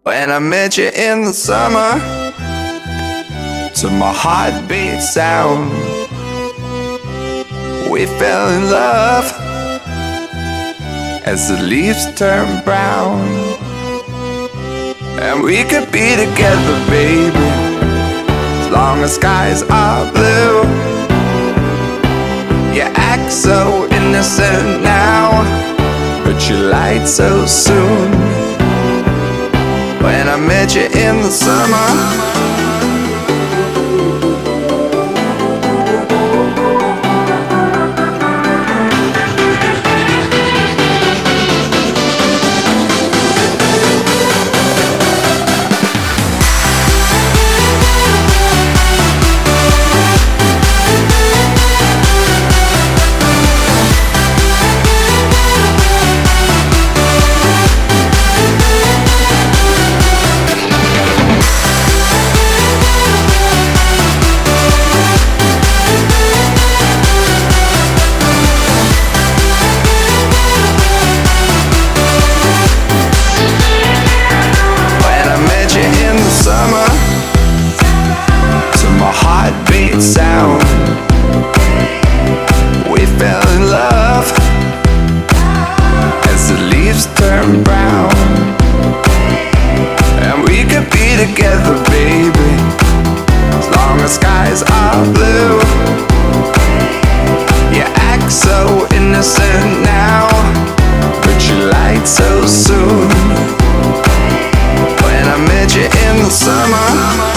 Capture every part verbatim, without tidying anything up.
When I met you in the summer, to my heartbeat sound, we fell in love as the leaves turn brown. And we could be together, baby, as long as skies are blue. You act so innocent now, but you lied so soon. When I met you in the summer, sound, we fell in love as the leaves turn brown. And we could be together, baby, as long as skies are blue. You act so innocent now, but you lied so soon. When I met you in the summer,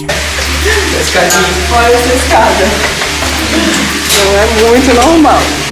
Olha essa escada. Não é muito normal.